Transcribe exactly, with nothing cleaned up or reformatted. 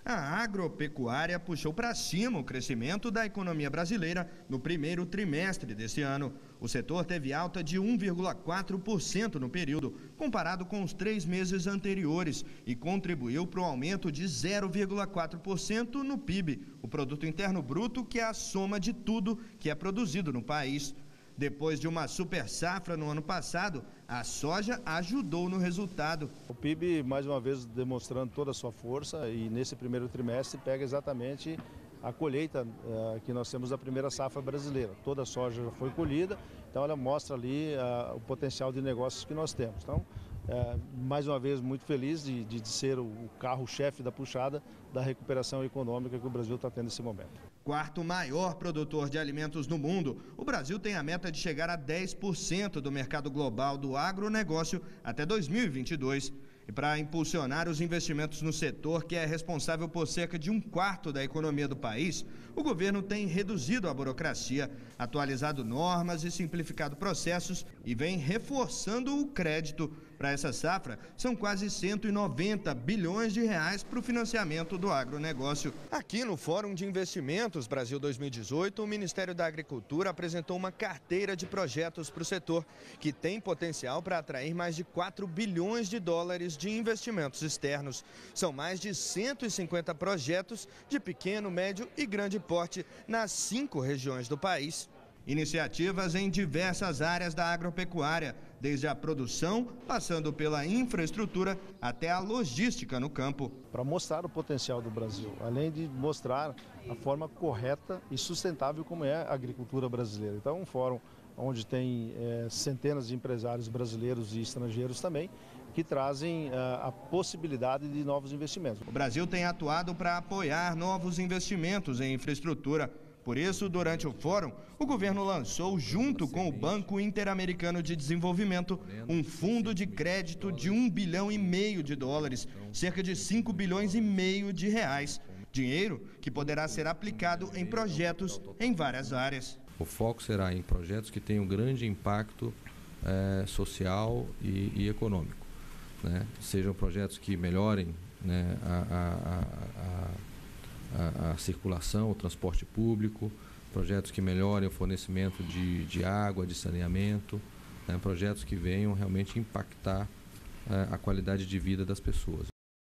A agropecuária puxou para cima o crescimento da economia brasileira no primeiro trimestre desse ano. O setor teve alta de um vírgula quatro por cento no período, comparado com os três meses anteriores, e contribuiu para o aumento de zero vírgula quatro por cento no P I B, o Produto Interno Bruto, que é a soma de tudo que é produzido no país. Depois de uma super safra no ano passado, a soja ajudou no resultado. O P I B, mais uma vez, demonstrando toda a sua força, e nesse primeiro trimestre pega exatamente a colheita uh, que nós temos da primeira safra brasileira. Toda a soja já foi colhida, então ela mostra ali uh, o potencial de negócios que nós temos. Então, uh, mais uma vez, muito feliz de, de ser o carro-chefe da puxada da recuperação econômica que o Brasil está tendo nesse momento. Quarto maior produtor de alimentos no mundo, o Brasil tem a meta de chegar a dez por cento do mercado global do agronegócio até dois mil e vinte e dois. E para impulsionar os investimentos no setor, que é responsável por cerca de um quarto da economia do país, o governo tem reduzido a burocracia, atualizado normas e simplificado processos e vem reforçando o crédito. Para essa safra, são quase cento e noventa bilhões de reais para o financiamento do agronegócio. Aqui no Fórum de Investimentos Brasil dois mil e dezoito, o Ministério da Agricultura apresentou uma carteira de projetos para o setor, que tem potencial para atrair mais de quatro bilhões de dólares de investimentos externos. São mais de cento e cinquenta projetos de pequeno, médio e grande porte nas cinco regiões do país. Iniciativas em diversas áreas da agropecuária, desde a produção, passando pela infraestrutura até a logística no campo. Para mostrar o potencial do Brasil, além de mostrar a forma correta e sustentável como é a agricultura brasileira. Então, é um fórum onde tem é, centenas de empresários brasileiros e estrangeiros também, que trazem a, a possibilidade de novos investimentos. O Brasil tem atuado para apoiar novos investimentos em infraestrutura. Por isso, durante o fórum, o governo lançou, junto com o Banco Interamericano de Desenvolvimento, um fundo de crédito de um bilhão e meio de dólares, cerca de cinco bilhões e meio de reais. Dinheiro que poderá ser aplicado em projetos em várias áreas. O foco será em projetos que tenham grande impacto é, social e, e econômico, né? Sejam projetos que melhorem, né, a, a, a, a, a circulação, o transporte público, projetos que melhorem o fornecimento de, de água, de saneamento, né, projetos que venham realmente impactar é, a qualidade de vida das pessoas.